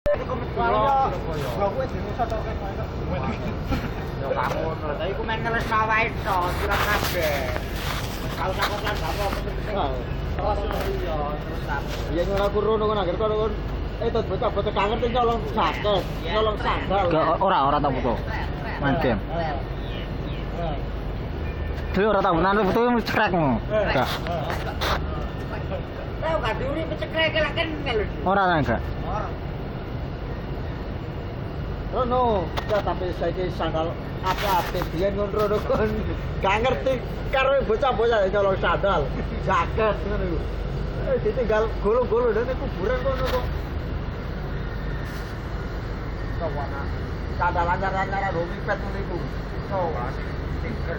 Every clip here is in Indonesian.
Yo kamu ngono, tapi ku men ngeles wae to, curang kabeh. Kalau takut lan gak apa-apa penting. Oh iya, terus apa? Ya ngono aku rono kon akhir kon itu bocah-bocah kangen ting nyolong jaket, nyolong sandal. Ora tak foto. Main game. Dhewe ora tak menawa foto cekrek ngono. Enggak. Tahu gak diuri cekrek lek kan lho. Ora enggak. Rono, ya tapi saiki sandal apa-apa biyen ngono rono kon. Gak ngerti karo bocah-bocah nyolong sandal, jaket ngono iku. Ditinggal golo-golo dan kuburan kono kok. Kawana. Sandal anyar-anyar ro mipet ngono iku. Oh, tiger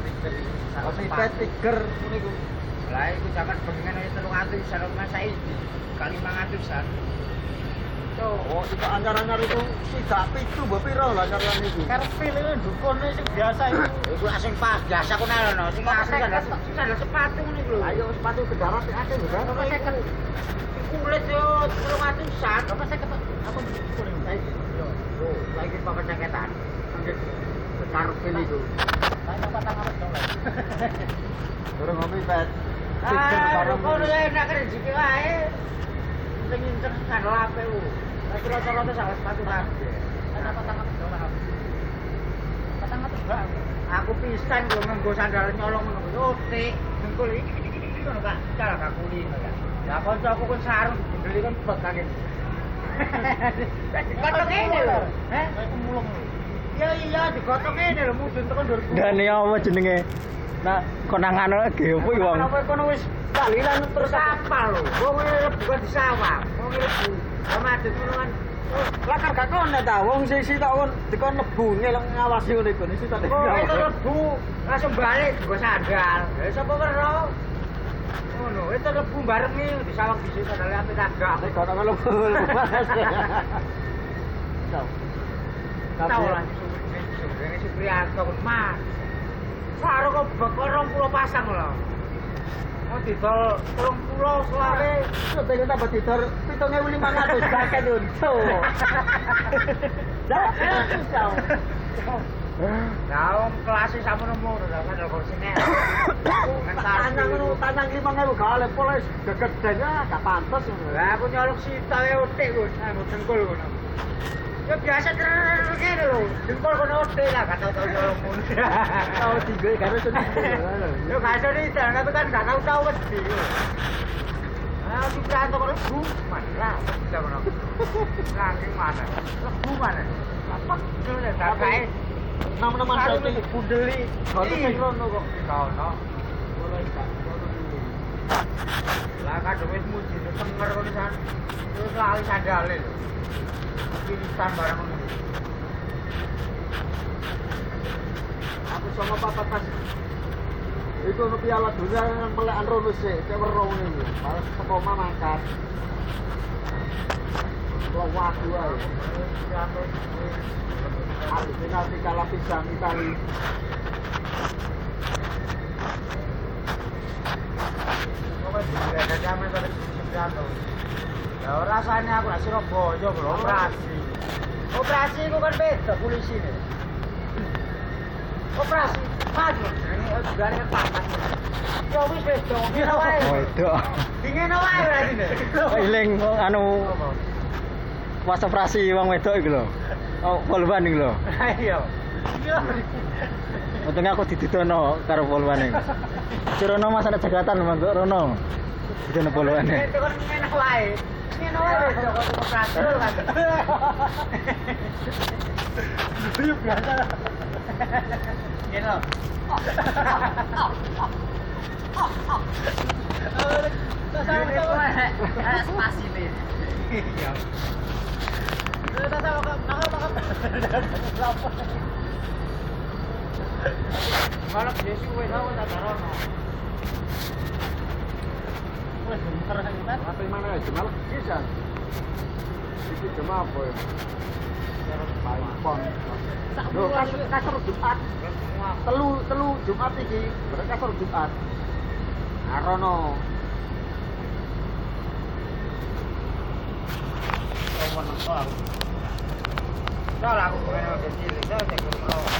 Tiger ngono iku. Lah iku jaman bengen ae 300 sareng Mas Saidi. Kali 500-an. Oh, itu anyar-anyar itu sidak pitu mbok pira lah anyar itu. Karepe lho dukune sing biasa iku. Iku sing pas biasa ku nalono, sing asli sandal sepatu ngono iku lho. Ayo sepatu kedarat akeh lho. Apa 50? Kulit yo 300-an. Apa 50? Apa kulit saiki? Yo. Oh, saiki pakai jaketan. Angger karepe iku. Saya patang awet dong. Durung ngopi pet. Kono ya enak rezeki wae. Sing incer sandal ape ku. Saiki rata-rata salah sepatu kabeh. Saya patang awet dong. Patang awet bang. Aku pisan lho nganggo sandal nyolong ngono. Otik, dengkul iki ngono Kak. Cara gak kuli ngono ya. Lah kancaku kan sarung dibeli kan begane. Digotok ngene lho. Heh, aku mulung. Iya, digotok ngene lho mudun tekan ndur. Gane apa jenenge? Nah, konangan ge opo iki wong? Apa kono wis talilan terus apa lho? Wong bukan di sawah, wong lebu. Ramadhan ngono kan. Lah kan gak kono ta, wong sisi tak kon dikon lebu ngeleng ngawasi ngene iku sisi tak. Oh, itu lebu langsung balik nggo sandal. Lah sapa weruh? Ngono, itu lebu barengi di sawah di situ sandal ape kagak. Nek kono lebu. Tahu lah, ini Supriyanto Mas. Sarung kok bakal 20 pasang lho. Mau didol 30 selawe. Sebelum tambah tidur 7.500 jaket untuk. Lah wong kelas sampun umur lho kan kursine. Tanang ngono, tanang 5.000 gale polis gegeden gak pantes ngono. Lah aku nyolok sita wae otik ku, aku dengkul ngono. Ya biasa ngene lho, dengkul kono otik lah gak tau nyolok ngono. Tau tinggal karo sedih. Yo gak ada di sana tapi kan gak tahu wedi. Ah, di kantor kono mana? Bisa mana? Langsung mana? Lebu mana? Apa? Sudah sampai Nama-nama saiki budeli. Kalau sing rono kok. Kono. Lah kadang wis muji tenger kono san. Terus lali sandale lho. Pilihan barang ngono. Aku sama papa pas itu ono piala dunia yang melekan rono sih, cek wero ngene iki. Pas teko omah mangkat. Waduh ae. Argentina kalah pisang Itali. Ya rasanya aku nasi Surabaya kalau operasi. Operasi itu kan beda polisi nih. Operasi, maju. Ini juga ada panas. Ya wis beda. Oh, itu. Dingin wae berarti nih. Eling anu pas operasi wong wedok iku lho. Oh, polwan iku lho. Iya. Iya. Untungnya aku dididono karo polwane. Cirono Mas ana jagatan manggo rono. Dididono polwane. Itu kan enak wae. Enak wae kok operasi kan. Iya biasa. Gitu. Spasi nih. Iya. Malah Jesi kowe tau tak tarono. Wes bentar kan. Apa mana jemal bisa. Iki jema apa ya? iPhone. Loh, kasur Jumat. Telu Jumat iki, berarti kasur Jumat. Arono. meneng kok aku. Soal aku pengen udah cilik, saya cek